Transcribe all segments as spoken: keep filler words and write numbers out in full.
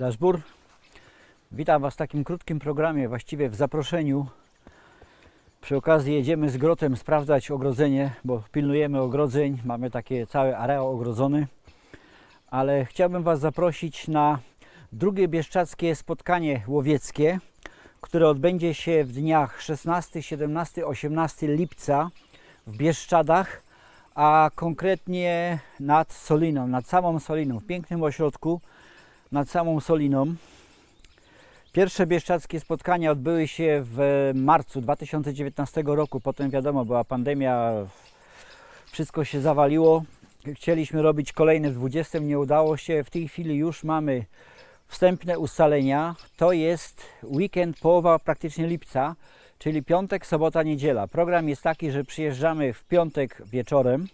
Daszbur. Witam Was w takim krótkim programie, właściwie w zaproszeniu. Przy okazji jedziemy z Grotem sprawdzać ogrodzenie, bo pilnujemy ogrodzeń, mamy takie cały areał ogrodzony. Ale chciałbym Was zaprosić na drugie bieszczadzkie spotkanie łowieckie, które odbędzie się w dniach szesnastego, siedemnastego, osiemnastego lipca w Bieszczadach, a konkretnie nad Soliną, nad samą Soliną, w pięknym ośrodku nad samą Soliną. Pierwsze bieszczadzkie spotkania odbyły się w marcu dwa tysiące dziewiętnastego roku, potem wiadomo, była pandemia, wszystko się zawaliło. Chcieliśmy robić kolejne w dwudziestym, nie udało się. W tej chwili już mamy wstępne ustalenia. To jest weekend, połowa praktycznie lipca, czyli piątek, sobota, niedziela. Program jest taki, że przyjeżdżamy w piątek wieczorem,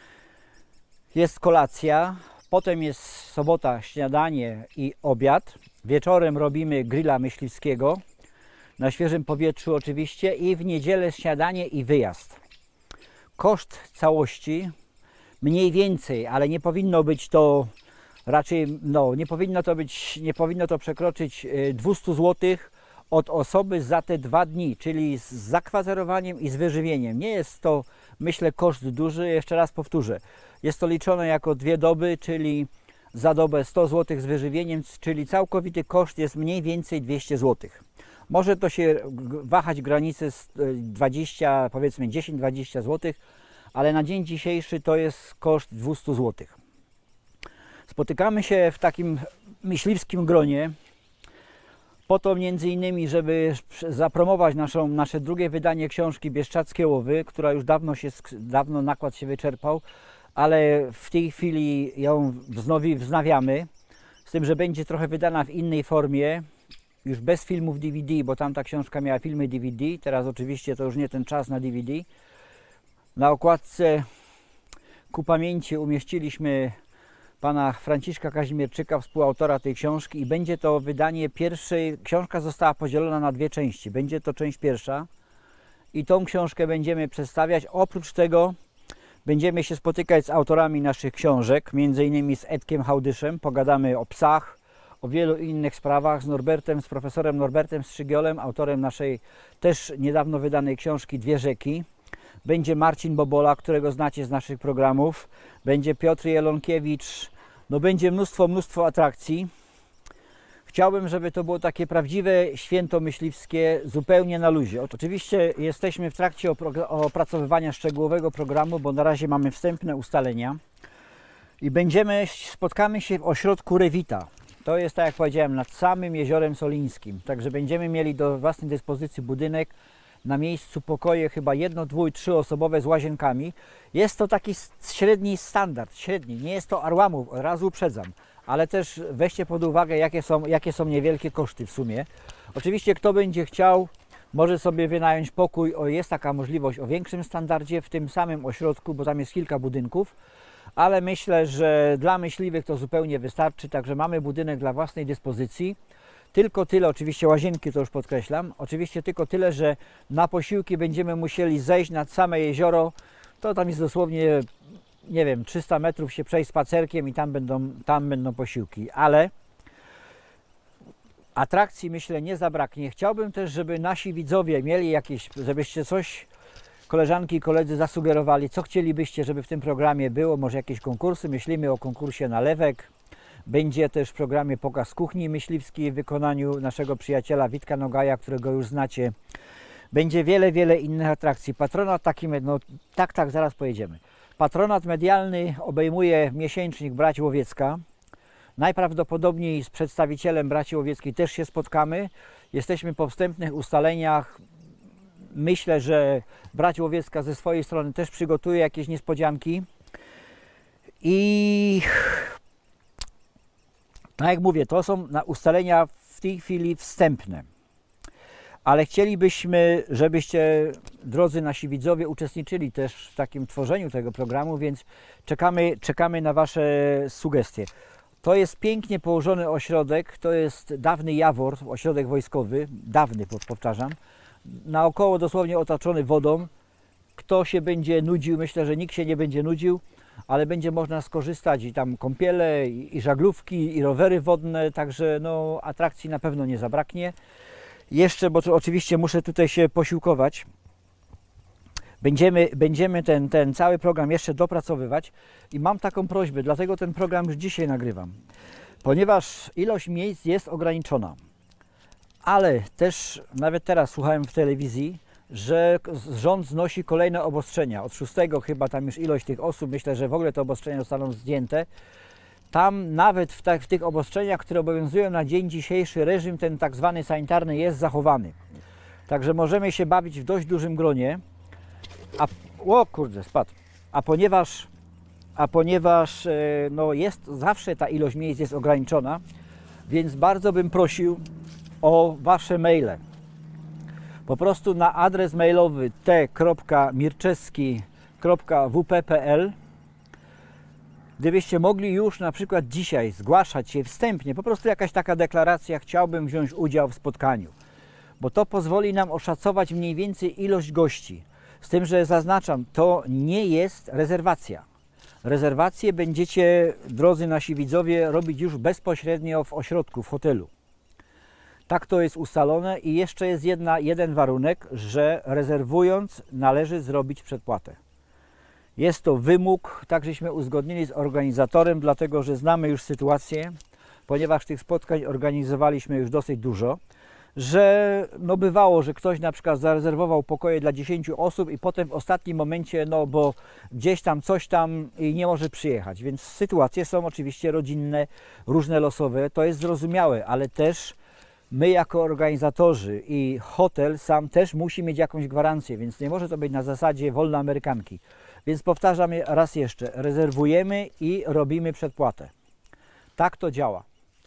jest kolacja, potem jest sobota, śniadanie i obiad. Wieczorem robimy grilla myśliwskiego, na świeżym powietrzu oczywiście, i w niedzielę śniadanie i wyjazd. Koszt całości mniej więcej, ale nie powinno być to raczej, no nie powinno to być, nie powinno to przekroczyć dwieście złotych od osoby za te dwa dni, czyli z zakwaterowaniem i z wyżywieniem. Nie jest to, myślę, koszt duży, jeszcze raz powtórzę. Jest to liczone jako dwie doby, czyli za dobę sto złotych z wyżywieniem, czyli całkowity koszt jest mniej więcej dwieście złotych. Może to się wahać w granicy dwadzieścia, powiedzmy dziesięć do dwudziestu złotych, ale na dzień dzisiejszy to jest koszt dwieście złotych. Spotykamy się w takim myśliwskim gronie po to między innymi, żeby zapromować naszą, nasze drugie wydanie książki Bieszczadzkie Łowy, która już dawno, się, dawno nakład się wyczerpał, ale w tej chwili ją wznowi, wznawiamy, z tym, że będzie trochę wydana w innej formie, już bez filmów D V D, bo tamta książka miała filmy D V D, teraz oczywiście to już nie ten czas na D V D. Na okładce ku pamięci umieściliśmy pana Franciszka Kazimierczyka, współautora tej książki, i będzie to wydanie pierwszej. Książka została podzielona na dwie części. Będzie to część pierwsza i tą książkę będziemy przedstawiać. Oprócz tego będziemy się spotykać z autorami naszych książek, między innymi z Edkiem Hałdyszem. Pogadamy o psach, o wielu innych sprawach, z Norbertem, z profesorem Norbertem Strzygiolem, autorem naszej też niedawno wydanej książki Dwie rzeki. Będzie Marcin Bobola, którego znacie z naszych programów. Będzie Piotr Jelonkiewicz. No będzie mnóstwo, mnóstwo atrakcji. Chciałbym, żeby to było takie prawdziwe święto myśliwskie, zupełnie na luzie. Oczywiście jesteśmy w trakcie opracowywania szczegółowego programu, bo na razie mamy wstępne ustalenia. I będziemy, spotkamy się w ośrodku Rewita. To jest, tak jak powiedziałem, nad samym Jeziorem Solińskim. Także będziemy mieli do własnej dyspozycji budynek, na miejscu pokoje chyba jedno, dwu, trzyosobowe z łazienkami. Jest to taki średni standard, średni. Nie jest to Arłamów, raz uprzedzam, ale też weźcie pod uwagę, jakie są, jakie są niewielkie koszty w sumie. Oczywiście kto będzie chciał, może sobie wynająć pokój, o, jest taka możliwość o większym standardzie w tym samym ośrodku, bo tam jest kilka budynków, ale myślę, że dla myśliwych to zupełnie wystarczy, także mamy budynek dla własnej dyspozycji. Tylko tyle, oczywiście łazienki to już podkreślam, oczywiście tylko tyle, że na posiłki będziemy musieli zejść nad same jezioro, to tam jest dosłownie, nie wiem, trzysta metrów się przejść spacerkiem i tam będą, tam będą posiłki, ale atrakcji, myślę, nie zabraknie. Chciałbym też, żeby nasi widzowie mieli jakieś, żebyście coś, koleżanki i koledzy, zasugerowali, co chcielibyście, żeby w tym programie było, może jakieś konkursy, myślimy o konkursie nalewek. Będzie też w programie pokaz kuchni myśliwskiej w wykonaniu naszego przyjaciela Witka Nogaja, którego już znacie. Będzie wiele, wiele innych atrakcji. Patronat taki, no tak, tak, zaraz pojedziemy. Patronat medialny obejmuje miesięcznik Braci Łowiecka. Najprawdopodobniej z przedstawicielem Braci Łowieckiej też się spotkamy. Jesteśmy po wstępnych ustaleniach. Myślę, że Braci Łowiecka ze swojej strony też przygotuje jakieś niespodzianki. I tak jak mówię, to są ustalenia w tej chwili wstępne, ale chcielibyśmy, żebyście, drodzy nasi widzowie, uczestniczyli też w takim tworzeniu tego programu, więc czekamy, czekamy na Wasze sugestie. To jest pięknie położony ośrodek, to jest dawny Jawor, ośrodek wojskowy, dawny, powtarzam, naokoło dosłownie otoczony wodą. Kto się będzie nudził, myślę, że nikt się nie będzie nudził. ale będzie można skorzystać i tam kąpiele, i, i żaglówki, i rowery wodne, także no, atrakcji na pewno nie zabraknie. Jeszcze, bo to oczywiście muszę tutaj się posiłkować, będziemy, będziemy ten, ten cały program jeszcze dopracowywać i mam taką prośbę, dlatego ten program już dzisiaj nagrywam, ponieważ ilość miejsc jest ograniczona, ale też nawet teraz słuchałem w telewizji, że rząd znosi kolejne obostrzenia. Od szóstego chyba tam już ilość tych osób, myślę, że w ogóle te obostrzenia zostaną zdjęte. Tam nawet w, ta, w tych obostrzeniach, które obowiązują na dzień dzisiejszy, reżim ten tak zwany sanitarny jest zachowany. Także możemy się bawić w dość dużym gronie. A, o kurde, spadł. A ponieważ, a ponieważ no jest, zawsze ta ilość miejsc jest ograniczona, więc bardzo bym prosił o Wasze maile. Po prostu na adres mailowy t kropka mirczewski kropka w p kropka p l. Gdybyście mogli już na przykład dzisiaj zgłaszać się wstępnie, po prostu jakaś taka deklaracja, chciałbym wziąć udział w spotkaniu, bo to pozwoli nam oszacować mniej więcej ilość gości. Z tym, że zaznaczam, to nie jest rezerwacja. Rezerwacje będziecie, drodzy nasi widzowie, robić już bezpośrednio w ośrodku, w hotelu. Tak to jest ustalone i jeszcze jest jedna, jeden warunek, że rezerwując należy zrobić przedpłatę. Jest to wymóg, tak żeśmy uzgodnili z organizatorem, dlatego że znamy już sytuację, ponieważ tych spotkań organizowaliśmy już dosyć dużo, że no bywało, że ktoś na przykład zarezerwował pokoje dla dziesięciu osób i potem w ostatnim momencie, no bo gdzieś tam coś tam i nie może przyjechać, więc sytuacje są oczywiście rodzinne, różne losowe, to jest zrozumiałe, ale też my jako organizatorzy i hotel sam też musi mieć jakąś gwarancję, więc nie może to być na zasadzie wolne amerykanki. Więc powtarzam raz jeszcze, rezerwujemy i robimy przedpłatę. Tak to działa.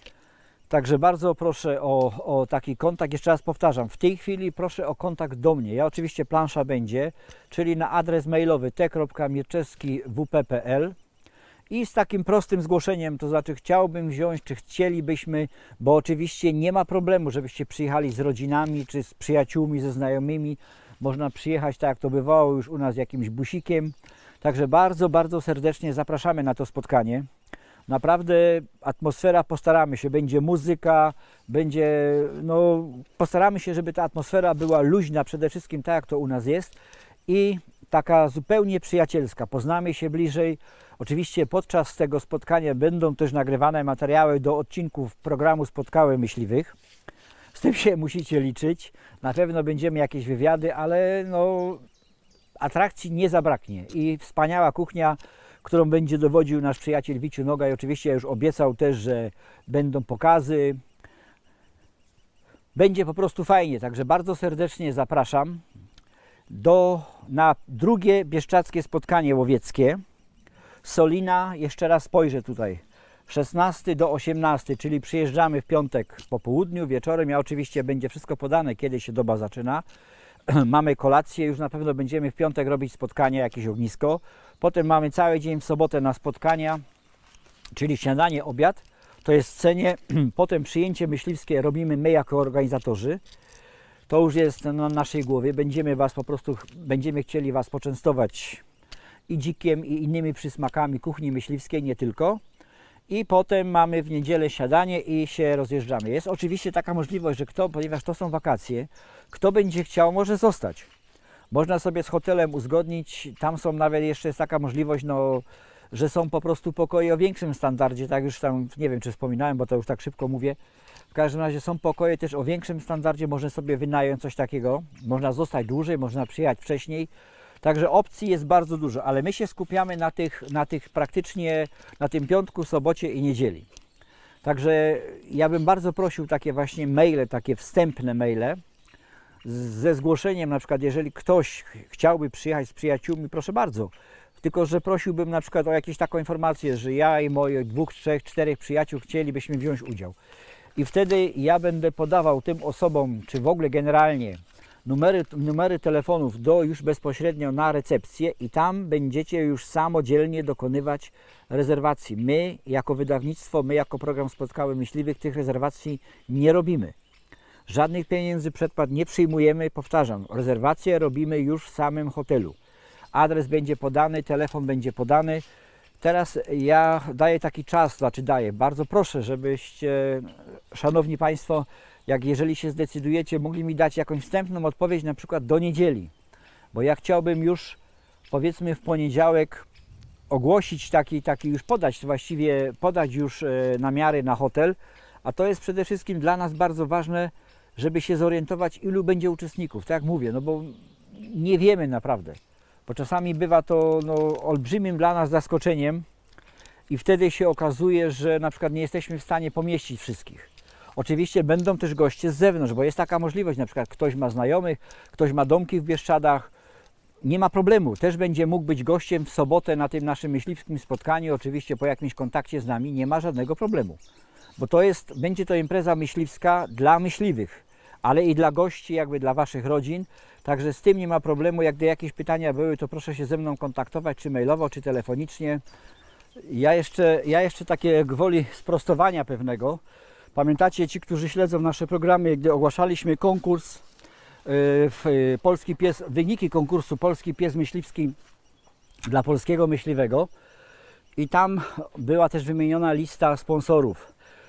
Także bardzo proszę o, o taki kontakt. Jeszcze raz powtarzam, w tej chwili proszę o kontakt do mnie. Ja oczywiście plansza będzie, czyli na adres mailowy t kropka mirczewski w p kropka p l i z takim prostym zgłoszeniem, to znaczy chciałbym wziąć, czy chcielibyśmy, bo oczywiście nie ma problemu, żebyście przyjechali z rodzinami, czy z przyjaciółmi, ze znajomymi. Można przyjechać, tak jak to bywało już u nas, jakimś busikiem. Także bardzo, bardzo serdecznie zapraszamy na to spotkanie. Naprawdę atmosfera, postaramy się, będzie muzyka, będzie, no postaramy się, żeby ta atmosfera była luźna, przede wszystkim tak jak to u nas jest i taka zupełnie przyjacielska. Poznamy się bliżej. Oczywiście podczas tego spotkania będą też nagrywane materiały do odcinków programu Spotkały Myśliwych. Z tym się musicie liczyć. Na pewno będziemy jakieś wywiady, ale no, atrakcji nie zabraknie. I wspaniała kuchnia, którą będzie dowodził nasz przyjaciel Wiciu Noga i oczywiście już obiecał też, że będą pokazy. Będzie po prostu fajnie, także bardzo serdecznie zapraszam do, na drugie bieszczackie spotkanie łowieckie. Solina, jeszcze raz spojrzę tutaj, szesnastego do osiemnastego, czyli przyjeżdżamy w piątek po południu, wieczorem, ja oczywiście będzie wszystko podane, kiedy się doba zaczyna. Mamy kolację, już na pewno będziemy w piątek robić spotkanie, jakieś ognisko. Potem mamy cały dzień w sobotę na spotkania, czyli śniadanie, obiad, to jest w cenie. Potem przyjęcie myśliwskie robimy my jako organizatorzy. To już jest na naszej głowie, będziemy was po prostu, będziemy chcieli was poczęstować i dzikiem, i innymi przysmakami kuchni myśliwskiej, nie tylko. I potem mamy w niedzielę śniadanie i się rozjeżdżamy. Jest oczywiście taka możliwość, że kto, ponieważ to są wakacje, kto będzie chciał, może zostać. Można sobie z hotelem uzgodnić, tam są nawet jeszcze jest taka możliwość, no, że są po prostu pokoje o większym standardzie, tak już tam, nie wiem czy wspominałem, bo to już tak szybko mówię. W każdym razie są pokoje też o większym standardzie, można sobie wynająć coś takiego, można zostać dłużej, można przyjechać wcześniej. Także opcji jest bardzo dużo, ale my się skupiamy na tych, na tych praktycznie, na tym piątku, sobocie i niedzieli. Także ja bym bardzo prosił takie właśnie maile, takie wstępne maile ze zgłoszeniem, na przykład jeżeli ktoś chciałby przyjechać z przyjaciółmi, proszę bardzo. Tylko że prosiłbym na przykład o jakąś taką informację, że ja i moich dwóch, trzech, czterech przyjaciół chcielibyśmy wziąć udział. I wtedy ja będę podawał tym osobom, czy w ogóle generalnie, Numery, numery telefonów do już bezpośrednio na recepcję i tam będziecie już samodzielnie dokonywać rezerwacji. My jako wydawnictwo, my jako program Spotkały Myśliwych tych rezerwacji nie robimy. Żadnych pieniędzy przedpłat nie przyjmujemy, powtarzam, rezerwacje robimy już w samym hotelu. Adres będzie podany, telefon będzie podany. teraz ja daję taki czas, znaczy daję, bardzo proszę, żebyście, szanowni Państwo, jak jeżeli się zdecydujecie, mogli mi dać jakąś wstępną odpowiedź na przykład do niedzieli, bo ja chciałbym już powiedzmy w poniedziałek ogłosić taki, taki już podać, właściwie podać już namiary na hotel, a to jest przede wszystkim dla nas bardzo ważne, żeby się zorientować, ilu będzie uczestników, tak jak mówię, no bo nie wiemy naprawdę, bo czasami bywa to no, olbrzymim dla nas zaskoczeniem i wtedy się okazuje, że na przykład nie jesteśmy w stanie pomieścić wszystkich. Oczywiście będą też goście z zewnątrz, bo jest taka możliwość, na przykład ktoś ma znajomych, ktoś ma domki w Bieszczadach, nie ma problemu, też będzie mógł być gościem w sobotę na tym naszym myśliwskim spotkaniu, oczywiście po jakimś kontakcie z nami, nie ma żadnego problemu, bo to jest, będzie to impreza myśliwska dla myśliwych, ale i dla gości, jakby dla Waszych rodzin, także z tym nie ma problemu, jak gdy jakieś pytania były, to proszę się ze mną kontaktować, czy mailowo, czy telefonicznie. Ja jeszcze, ja jeszcze takie gwoli sprostowania pewnego. Pamiętacie, ci, którzy śledzą nasze programy, gdy ogłaszaliśmy konkurs, w Polski Pies, wyniki konkursu Polski Pies Myśliwski dla polskiego myśliwego i tam była też wymieniona lista sponsorów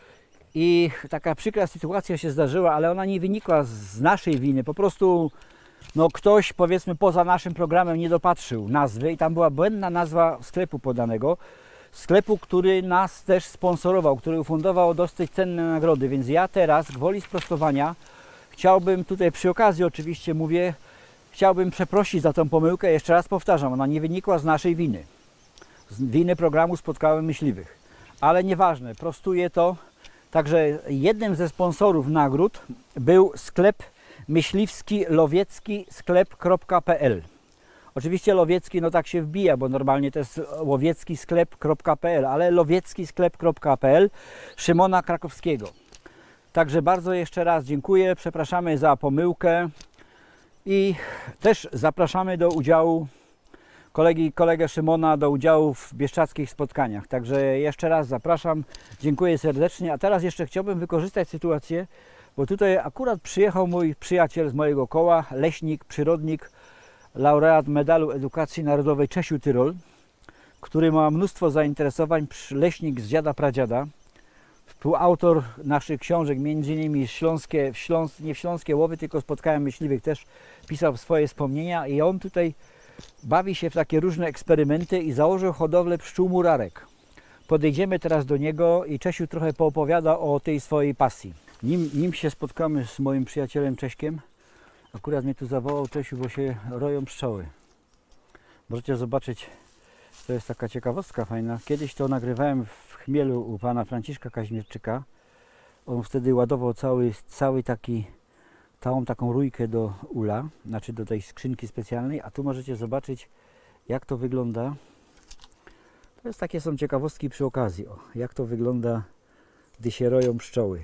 i taka przykra sytuacja się zdarzyła, ale ona nie wynikła z naszej winy, po prostu no, ktoś powiedzmy poza naszym programem nie dopatrzył nazwy i tam była błędna nazwa sklepu podanego, sklepu, który nas też sponsorował, który ufundował dosyć cenne nagrody, więc ja teraz gwoli sprostowania chciałbym tutaj przy okazji oczywiście mówię, chciałbym przeprosić za tą pomyłkę, jeszcze raz powtarzam, ona nie wynikła z naszej winy, z winy programu Spotkałem Myśliwych, ale nieważne, prostuję to, także jednym ze sponsorów nagród był sklep myśliwski lowiecki sklep kropka p l. Oczywiście lowiecki no tak się wbija, bo normalnie to jest łowiecki sklep kropka p l, ale lowiecki sklep kropka p l Szymona Krakowskiego. Także bardzo jeszcze raz dziękuję, przepraszamy za pomyłkę i też zapraszamy do udziału kolegi, kolegę Szymona do udziału w bieszczadzkich spotkaniach. Także jeszcze raz zapraszam, dziękuję serdecznie. A teraz jeszcze chciałbym wykorzystać sytuację, bo tutaj akurat przyjechał mój przyjaciel z mojego koła, leśnik, przyrodnik, laureat Medalu Edukacji Narodowej Czesiu Tyrol, który ma mnóstwo zainteresowań, leśnik z dziada pradziada. Współautor naszych książek, między innymi Śląskie, Śląs, nie w Śląskie Łowy, tylko Spotkałem Myśliwych, też pisał swoje wspomnienia i on tutaj bawi się w takie różne eksperymenty i założył hodowlę pszczół murarek. Podejdziemy teraz do niego i Czesiu trochę poopowiada o tej swojej pasji. Nim, nim się spotkamy z moim przyjacielem Cześkiem, akurat mnie tu zawołał Czesiu, bo się roją pszczoły. Możecie zobaczyć, to jest taka ciekawostka fajna. Kiedyś to nagrywałem w Chmielu u pana Franciszka Kaźmierczyka. On wtedy ładował cały, cały taki, całą taką rójkę do ula, znaczy do tej skrzynki specjalnej, a tu możecie zobaczyć, jak to wygląda. To jest takie są ciekawostki przy okazji, o, jak to wygląda, gdy się roją pszczoły.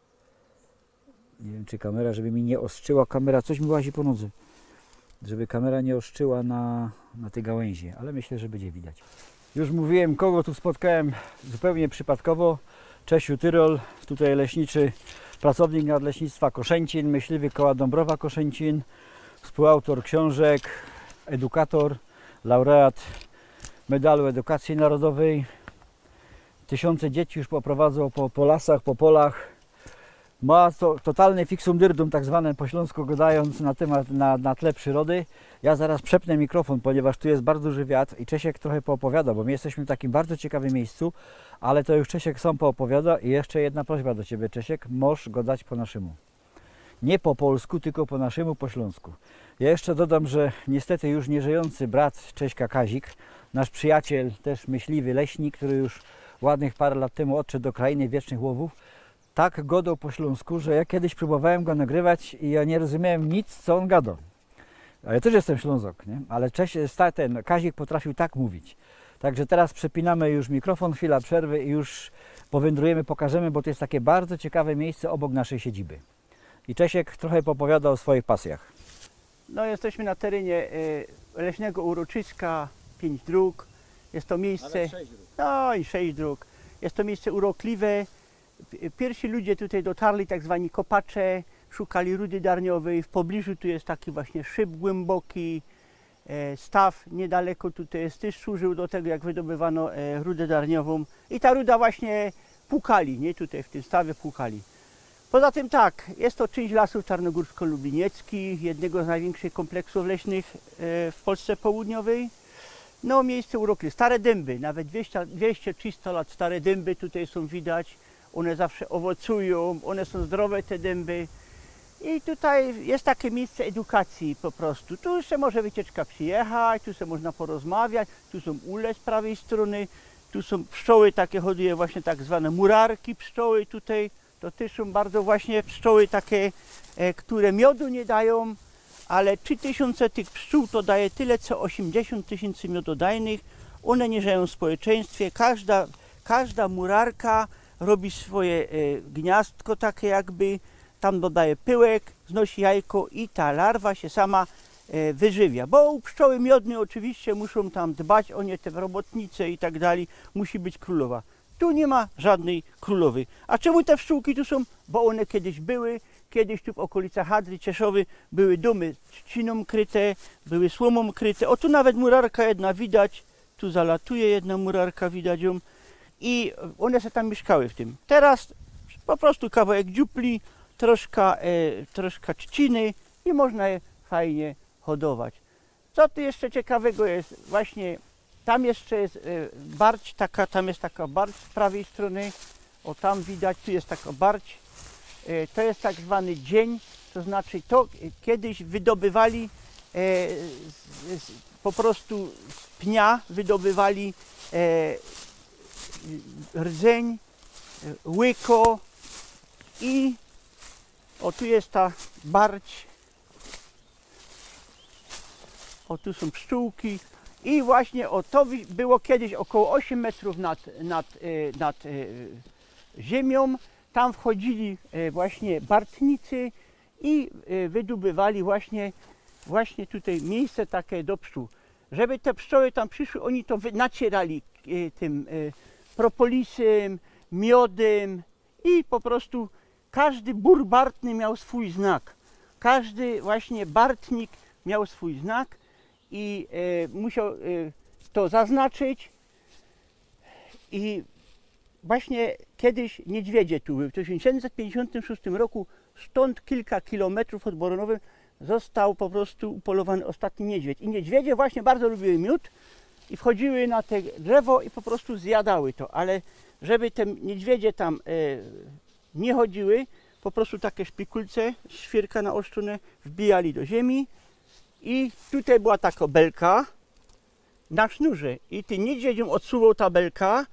Nie wiem, czy kamera, żeby mi nie ostrzyła, kamera coś mi łazi po nodze, żeby kamera nie ostrzyła na, na tej gałęzi, ale myślę, że będzie widać. Już mówiłem, kogo tu spotkałem zupełnie przypadkowo. Czesiu Tyrol, tutaj leśniczy, pracownik Nadleśnictwa Koszęcin, myśliwy koła Dąbrowa Koszęcin, współautor książek, edukator, laureat Medalu Edukacji Narodowej. Tysiące dzieci już poprowadzał po, po lasach, po polach. Ma to totalny fixum dyrdum, tak zwane po śląsku gadając na temat, na, na tle przyrody. Ja zaraz przepnę mikrofon, ponieważ tu jest bardzo duży wiatr i Czesiek trochę poopowiada, bo my jesteśmy w takim bardzo ciekawym miejscu, ale to już Czesiek sam poopowiada i jeszcze jedna prośba do Ciebie, Czesiek, możesz go dać po naszemu. Nie po polsku, tylko po naszemu, po śląsku. Ja jeszcze dodam, że niestety już nieżyjący brat Cześka Kazik, nasz przyjaciel, też myśliwy leśnik, który już ładnych parę lat temu odszedł do krainy wiecznych łowów, tak godał po śląsku, że ja kiedyś próbowałem go nagrywać i ja nie rozumiałem nic, co on gadał. A ja też jestem Ślązok, nie? Ale Cześć, ten Kazik potrafił tak mówić. Także teraz przepinamy już mikrofon, chwila przerwy i już powędrujemy, pokażemy, bo to jest takie bardzo ciekawe miejsce obok naszej siedziby. I Czesiek trochę popowiada o swoich pasjach. No, jesteśmy na terenie leśnego uroczyska, pięć dróg. Jest to miejsce, no i sześć dróg. Jest to miejsce urokliwe. Pierwsi ludzie tutaj dotarli, tak zwani kopacze, szukali rudy darniowej. W pobliżu tu jest taki właśnie szyb głęboki. e, staw niedaleko tutaj jest, też służył do tego, jak wydobywano e, rudę darniową. I ta ruda właśnie Pukali, nie? Tutaj w tym stawie Pukali. Poza tym tak, jest to część lasów tarnogórsko-lublinieckich, jednego z największych kompleksów leśnych w Polsce Południowej. No, miejsce urokliwe, stare dęby, nawet dwieście trzysta lat stare dęby tutaj są widać. One zawsze owocują, one są zdrowe te dęby. I tutaj jest takie miejsce edukacji po prostu. Tu się może wycieczka przyjechać, tu się można porozmawiać, tu są ule z prawej strony, tu są pszczoły takie, hoduje właśnie tak zwane murarki pszczoły tutaj. To też są bardzo właśnie pszczoły takie, e, które miodu nie dają, ale trzy tysiące tych pszczół to daje tyle co osiemdziesiąt tysięcy miododajnych. One nie żyją w społeczeństwie. Każda, każda murarka robi swoje e, gniazdko takie jakby, tam dodaje pyłek, znosi jajko i ta larwa się sama e, wyżywia. Bo u pszczoły miodnej oczywiście muszą tam dbać o nie, te robotnice i tak dalej, musi być królowa. Tu nie ma żadnej królowej. A czemu te pszczółki tu są? Bo one kiedyś były, kiedyś tu w okolicach Hadry, Cieszowy były domy trzciną kryte, były słomą kryte. O, tu nawet murarka jedna widać, tu zalatuje jedna murarka, widać ją. I one się tam mieszkały w tym. Teraz po prostu kawałek dziupli, troszkę, e, troszkę trzciny i można je fajnie hodować. Co tu jeszcze ciekawego jest? Właśnie tam jeszcze jest e, barć, taka, tam jest taka barć z prawej strony. O, tam widać, tu jest taka barć. E, to jest tak zwany dzień, to znaczy to kiedyś wydobywali e, z, z, po prostu z pnia wydobywali e, rdzeń, łyko i o, tu jest ta barć. O, tu są pszczółki. I właśnie o, to było kiedyś około osiem metrów nad, nad, nad ziemią. Tam wchodzili właśnie bartnicy i wydobywali właśnie, właśnie tutaj miejsce takie do pszczół. Żeby te pszczoły tam przyszły, oni to nacierali tym propolisem, miodem i po prostu każdy bór bartny miał swój znak. Każdy właśnie bartnik miał swój znak i e, musiał e, to zaznaczyć. I właśnie kiedyś niedźwiedzie tu były. W tysiąc siedemset pięćdziesiątym szóstym roku stąd kilka kilometrów od Boronowy został po prostu upolowany ostatni niedźwiedź. I niedźwiedzie właśnie bardzo lubiły miód i wchodziły na te drzewo i po prostu zjadały to. Ale żeby te niedźwiedzie tam e, nie chodziły, po prostu takie szpikulce, świerka naostrzone wbijali do ziemi i tutaj była taka belka na sznurze i ty niedźwiedziom odsuwał ta belka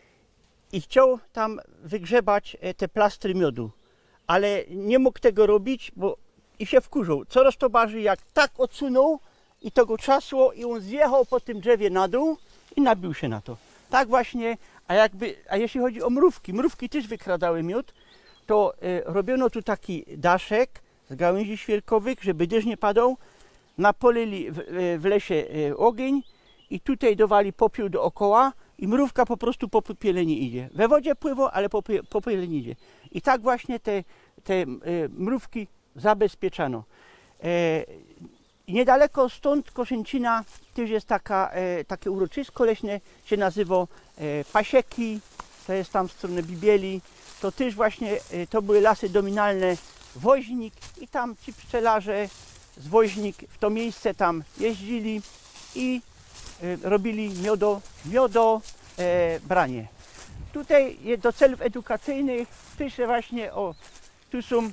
i chciał tam wygrzebać te plastry miodu, ale nie mógł tego robić, bo i się wkurzał. Coraz to bardziej jak tak odsunął i to go trzasło i on zjechał po tym drzewie na dół i nabił się na to. Tak właśnie, a jakby, a jeśli chodzi o mrówki, mrówki też wykradały miód, to y, robiono tu taki daszek z gałęzi świerkowych, żeby deszcz nie padał, napolili w, w lesie y, ogień i tutaj dawali popiół dookoła i mrówka po prostu po popiele nie idzie. We wodzie pływa, ale po popiele nie idzie. I tak właśnie te, te y, mrówki zabezpieczano. E, niedaleko stąd Koszęcina też jest taka, e, takie uroczysko leśne, się nazywa e, Pasieki, to jest tam w stronę Bibieli. To też właśnie e, to były lasy dominalne Woźnik i tam ci pszczelarze z Woźnik w to miejsce tam jeździli i e, robili miodo, miodo e, branie. Tutaj do celów edukacyjnych piszę właśnie o, tu są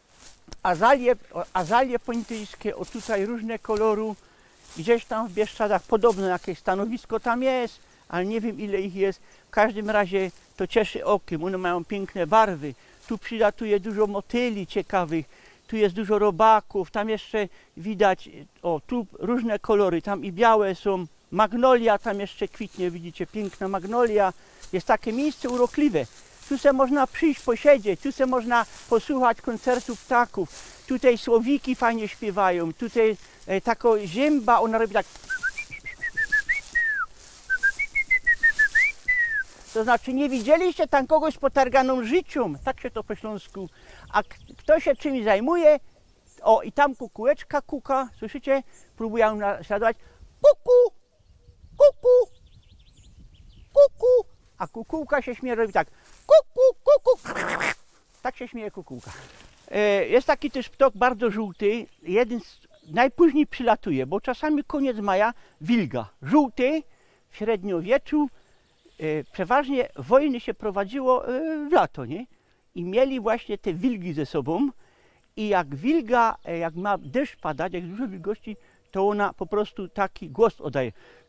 azalie, azalie pontyjskie, o tutaj różne koloru, gdzieś tam w Bieszczadach podobno jakieś stanowisko tam jest, ale nie wiem ile ich jest. W każdym razie to cieszy okiem, one mają piękne barwy. Tu przylatuje dużo motyli ciekawych, tu jest dużo robaków, tam jeszcze widać, o tu różne kolory, tam i białe są, magnolia tam jeszcze kwitnie, widzicie, piękna magnolia. Jest takie miejsce urokliwe. Tu se można przyjść, posiedzieć, tu se można posłuchać koncertu ptaków. Tutaj słowiki fajnie śpiewają, tutaj e, taka zięba, ona robi tak. To znaczy nie widzieliście tam kogoś z potarganą życią, tak się to po śląsku. A kto się czymś zajmuje, o i tam kukułeczka kuka, słyszycie? Próbują naśladować. kuku, kuku, kuku. A kukułka się śmieje, robi tak. Kuku, kuku. Tak się śmieje kukułka. E, Jest taki też ptok bardzo żółty, jeden z, najpóźniej przylatuje, bo czasami koniec maja wilga. Żółty w średniowieczu, e, przeważnie wojny się prowadziło e, w lato, nie? I mieli właśnie te wilgi ze sobą i jak wilga, e, jak ma deszcz padać, jak dużo wilgoci, to ona po prostu taki głos oddaje.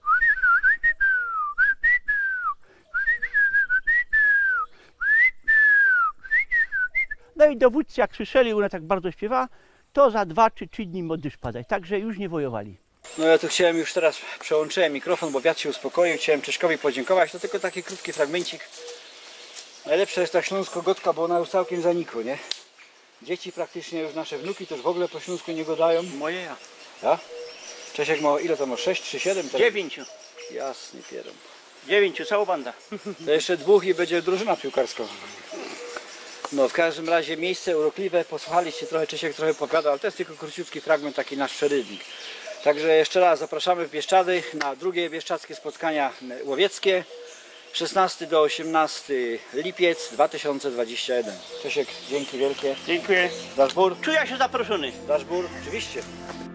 No i dowódcy, jak słyszeli, ona tak bardzo śpiewa, to za dwa czy trzy dni ma deszcz padać, także już nie wojowali. No ja tu chciałem już teraz, przełączyłem mikrofon, bo wiatr się uspokoił, chciałem Czeszkowi podziękować, to tylko taki krótki fragmencik. Najlepsza jest ta śląsko-gotka, bo ona już całkiem zanikła, nie? Dzieci praktycznie już, nasze wnuki to już w ogóle po śląsku nie gadają. Moje ja. Ja? Czesiek ma, ile to ma? sześć czy siedem? Dziewięciu. Jasny pieron. Dziewięciu, cała banda. To jeszcze dwóch i będzie drużyna piłkarska. No w każdym razie miejsce urokliwe, posłuchaliście trochę, Czesiek trochę pogadał, ale to jest tylko króciutki fragment, taki nasz przerywnik. Także jeszcze raz zapraszamy w Bieszczady na drugie bieszczadzkie spotkania łowieckie. szesnasty do osiemnastego lipiec dwa tysiące dwudziesty pierwszy. Czesiek, dzięki wielkie. Dziękuję. Dasz bór? Czuję się zaproszony. Dasz bór? Oczywiście.